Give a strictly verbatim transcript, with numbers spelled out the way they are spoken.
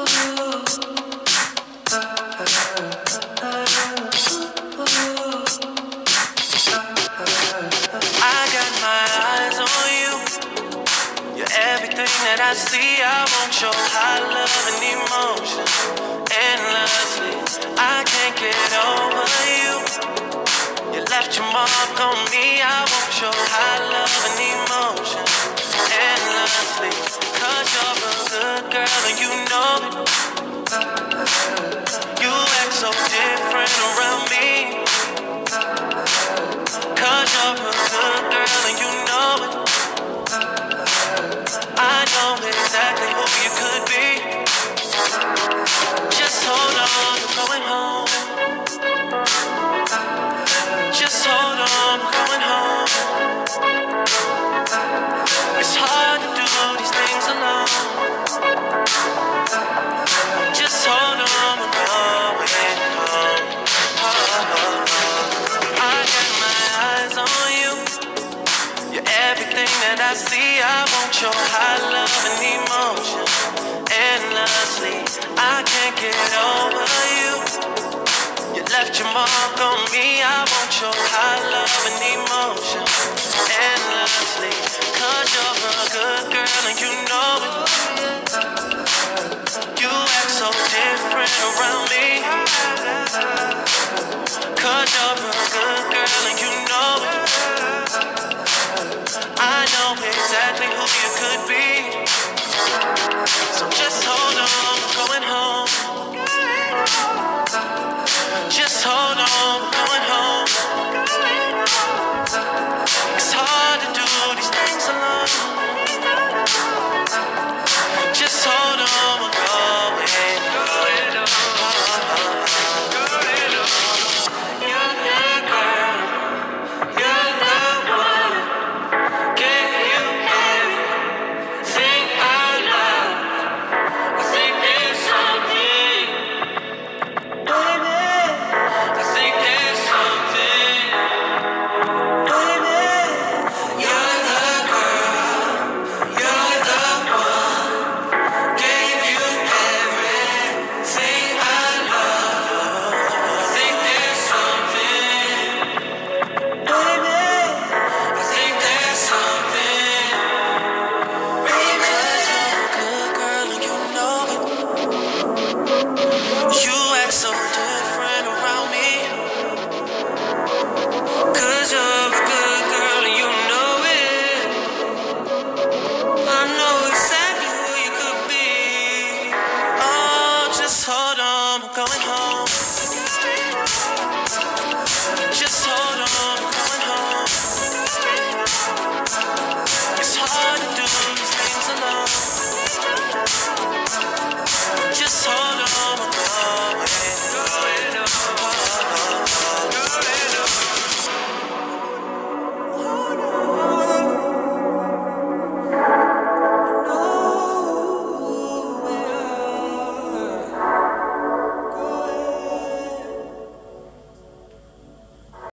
That I see, I want your high love and emotion endlessly. I can't get over you. You left your mark on me. I want your high love and emotion endlessly. Cause you're a good girl and you know it. You act so different around me. Cause you're a good girl and you know it. I know exactly who you could be. Just hold on, I'm going home. Just hold on, I'm going home. It's hard to do these things alone. Just hold on, I'm going home. I got my eyes on you. You're everything that I see. I want your high love and emotion endlessly. I can't get over you. You left your mark on me. I want your high love and emotion endlessly. Cause you're a good girl and you know it. You act so different around me. Cause you're a good girl and you know it. I know exactly who you could be. So just hold on, I'm going home. Just hold on, I'm going home. It's hard to do these things alone. Just hold on, I'm going home. You're the girl, you're the one. Can you everything I love? I think there's something, baby. I think there's something, baby. You're the girl, you're the one. Gave you everything I love. I think there's something, baby. I think there's something, baby. You're a good girl and you know it. You act so different around me. Cause you're a good girl and you know it. I know exactly who you could be. Oh, just hold on, I'm going home.